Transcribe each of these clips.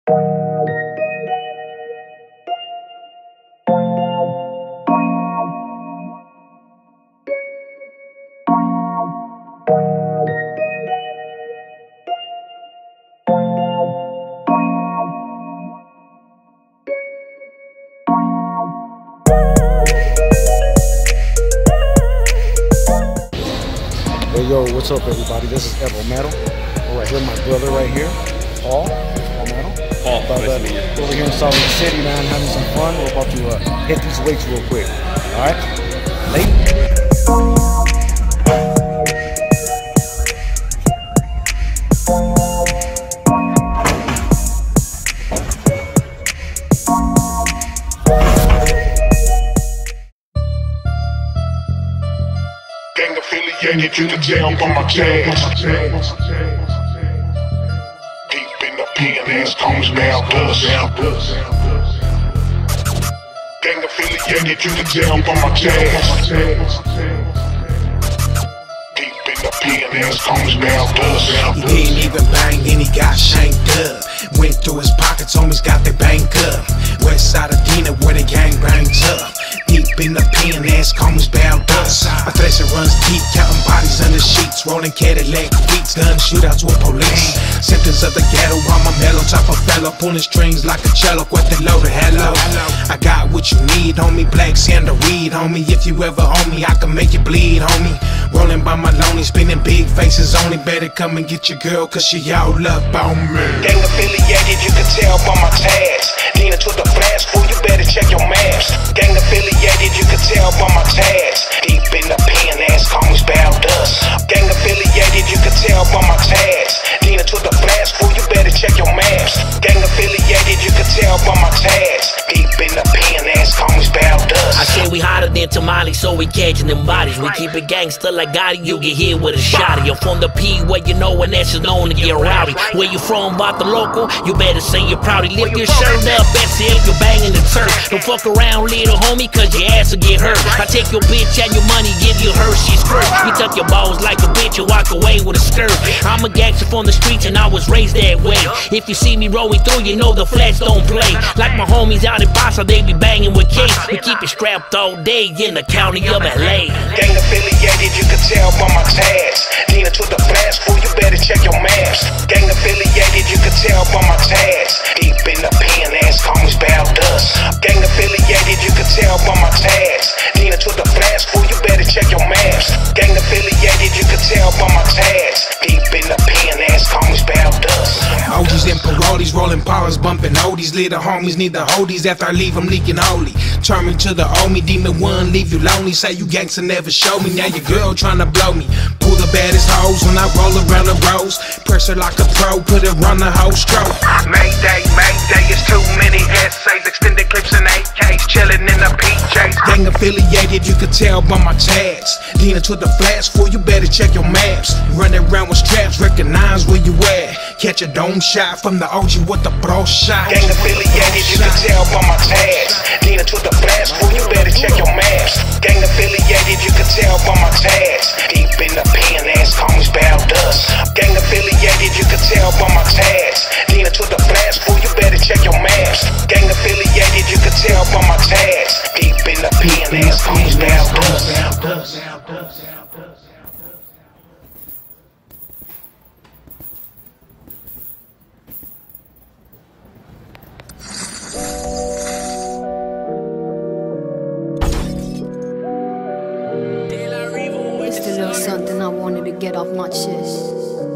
Hey yo, what's up everybody? This is Ev Romero. Right here, my brother right here, Paul Romero. Paul, nice to meet you. Over here in Salt Lake City, man, having some fun. We're about to hit these weights real quick. All right, late. Gang affiliated, you can tell by my tags. Deep in the PNS, comes down dust. Gang affiliated, you can tell by my tags. Deep in the PNS, comes down dust. He didn't even bang, then he got shanked up. Went through his pockets, homies got their bank up. West side of Dina, where the gang bangs up. Deep in the PNS, comes down dust. My thresher runs deep, counting bodies under sheets, rolling Cadillac beats, gun shootouts with police. Symptoms of the ghetto, I'm a mellow type of fellow, pulling strings like a cello, quite loaded. Hello, I got what you need, homie. Black Sandra Reed, homie. If you ever own me, I can make you bleed, homie. Rolling by my lonely, spinning big faces only. Better come and get your girl, cause she all up on me. Gang affiliated, you can tell by my tags. Dina to the flash, fool, you better check your maps. Gang affiliated, you can tell by my tags. Deep in the PNS, call me spell dust. Gang affiliated, you can tell by my tags. Dina to the flash, fool, you better check your maps. Gang affiliated, you can tell by my tags. Deep in the PNS, call me spell dust. I say we hotter than tamales, so we catching them bodies. We keep it gangster like Gotti, you get hit with a shotty. You're from the P where you know when that's known to get rowdy. Where you from, about the local, you better say you're proudly. Lift your shirt up, Betsy, if you're banging the turf. Don't fuck around, little homie, cause your ass will get hurt. I take your bitch and your money, give you her, she's skirt. You tuck your balls like a bitch and walk away with a skirt. I'm a gangster from the streets and I was raised that way. If you see me rolling through, you know the flats don't play. Like my homies out in Bossa, they be banging with K. We keep it strapped all day in the county of LA. Gang affiliated, you can tell by my tags. Dina to the flash, fool, you better check your maps. Gang affiliated, you can tell by my tags. Deep in the PNS, call me spell dust. Gang affiliated, you can tell by my tags. Dina to the flash, fool, you better check your maps. Gang affiliated, you can tell by my tags. Deep in the PNS, call me spell dust. OGs and parolees, rolling powers, bumping oldies. Little homies need the oldies after I leave them leaking holy. Turn me to the old me, demon one, leave you lonely. Say you gangsta never show me, now your girl tryna blow me. Pull the baddest hoes when I roll around the rows. Pressure like a pro, put it on the whole stroke. Mayday, Mayday, it's too many essays. Extended clips and AKs, chillin' in the PJs. Gang affiliated, you can tell by my tags. Dina to the flash, fool, you better check your maps. Running around with straps, recognize where you at. Catch a dome shot from the OG with the bro shot. Gang affiliated, you can tell by my tags. Dina to the flash, fool, you better check your maps. Gang affiliated, you can tell by my tags. Deep in the PNS, call me spell dust. Gang affiliated, you can tell by my tags. Dina to the flash, fool, you better check your maps. Gang affiliated, you can tell by my tags. Deep in the PNS, call me spell dust. Just a little something I wanted to get off my chest.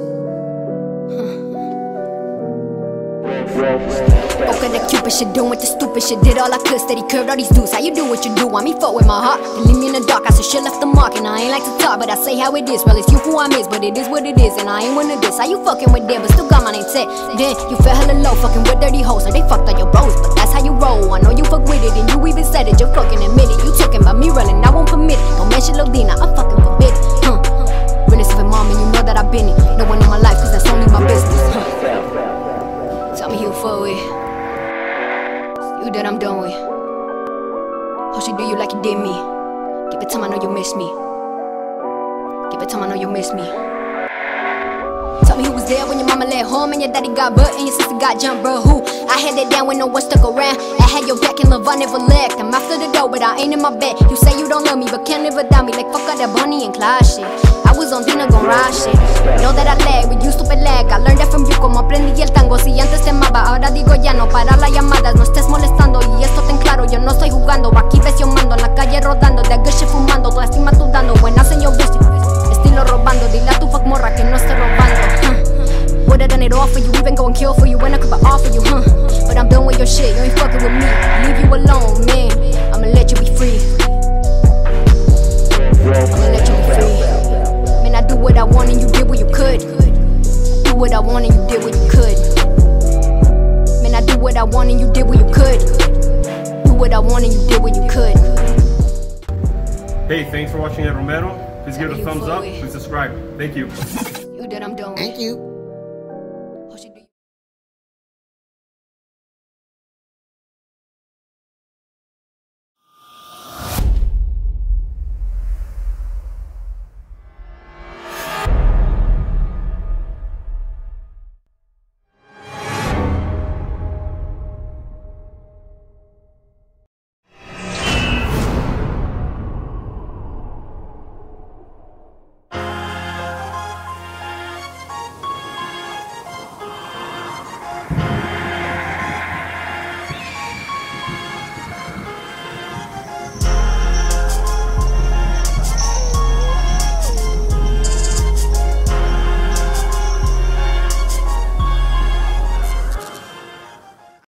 Okay, the cupid shit doing with the stupid shit. Did all I could, steady curved all these dudes. How you do what you do? Want me fuck with my heart and leave me in the dark. I said shit left the mark and I ain't like to talk, but I say how it is. Well, it's you who I miss, but it is what it is, and I ain't one of this. How you fucking with them, but still got my name set? Then you fell hella low, fucking with dirty hoes. So they fucked on your bros, but that's how you roll. I know you fuck with it, and you even said it. You fucking admit it. You talking about me running, I won't permit it. Don't mention Lil Dina, I'm fucking forbidden. Realest of it, mom, and you know that I've been it. No one in my life, cause that's only my business. Tell me who you fuck with. You that I'm done with. How she do you like you did me? Give it time, I know you miss me. Give it time, I know you miss me. Tell me who was there when your mama left home and your daddy got butt and your sister got jumped, bro. Who? headed down when no one stuck around. I had your back and love, I never left. I'm after the door, but I ain't in my bed. You say you don't love me, but can't live without me. Like fuck all that Bonnie and Clyde shit. I was on Dina gon' ride shit. Know that I lag, but you stupid lag. I learned that from you, como aprendí el tango. Si antes te amaba, ahora digo ya no. Para las llamadas, no estés molestando. Y esto ten claro, yo no estoy jugando. Aquí ves yo mando, en la calle rodando. De good shit fumando, tu estima tú dando. Buenas en your bitch, estilo robando. Dile a tu fuck morra que no esté robando. Would've done it all for you, even go and kill for you when I could offer you, But I'm done with your shit, you ain't fucking with me. Leave you alone, man. I'ma let you be free. I'ma let you be free. Man, I do what I want and you did what you could. Do what I want and you did what you could. Man, I do what I want and you did what you could. Do what I want and you did what you could. Hey, thanks for watching Ed Romero. Please give it a thumbs up, please subscribe. Thank you. You did, I'm done. Thank you.